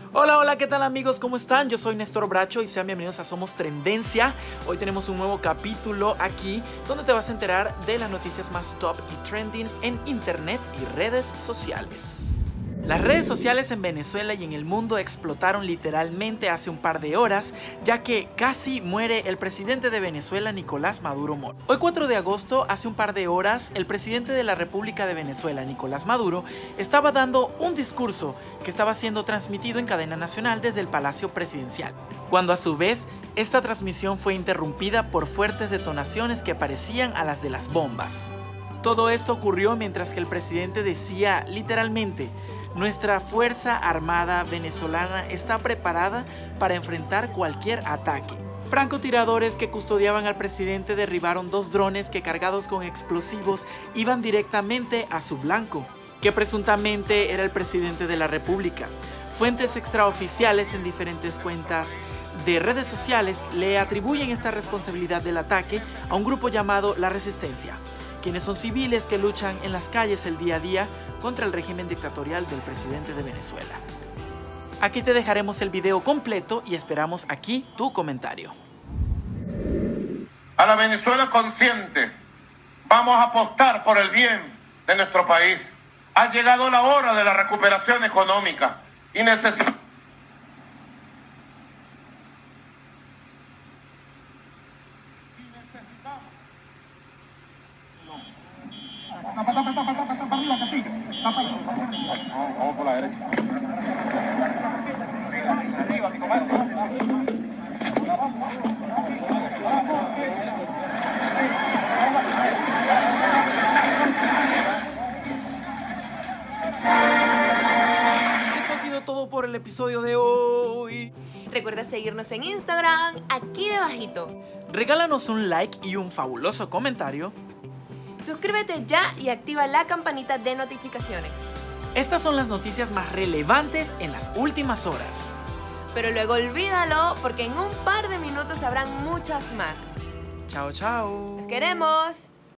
Hola, hola, ¿qué tal amigos? ¿Cómo están? Yo soy Néstor Bracho y sean bienvenidos a Somos Tendencia. Hoy tenemos un nuevo capítulo aquí donde te vas a enterar de las noticias más top y trending en internet y redes sociales. Las redes sociales en Venezuela y en el mundo explotaron literalmente hace un par de horas, ya que casi muere el presidente de Venezuela, Nicolás Maduro Moro. Hoy 4 de agosto, hace un par de horas, el presidente de la República de Venezuela, Nicolás Maduro, estaba dando un discurso que estaba siendo transmitido en cadena nacional desde el Palacio Presidencial, cuando a su vez esta transmisión fue interrumpida por fuertes detonaciones que parecían a las de las bombas. Todo esto ocurrió mientras que el presidente decía literalmente: nuestra Fuerza Armada venezolana está preparada para enfrentar cualquier ataque. Francotiradores que custodiaban al presidente derribaron 2 drones que, cargados con explosivos, iban directamente a su blanco, que presuntamente era el presidente de la República. Fuentes extraoficiales en diferentes cuentas de redes sociales le atribuyen esta responsabilidad del ataque a un grupo llamado La Resistencia, quienes son civiles que luchan en las calles el día a día contra el régimen dictatorial del presidente de Venezuela. Aquí te dejaremos el video completo y esperamos aquí tu comentario. A la Venezuela consciente, vamos a apostar por el bien de nuestro país. Ha llegado la hora de la recuperación económica y necesitamos vamos por la derecha. Arriba, mi comandante. Esto ha sido todo por el episodio de hoy. Recuerda seguirnos en Instagram, aquí debajito. Regálanos un like y un fabuloso comentario. Suscríbete ya y activa la campanita de notificaciones. Estas son las noticias más relevantes en las últimas horas. Pero luego olvídalo, porque en un par de minutos habrán muchas más. Chao, chao. ¡Los queremos!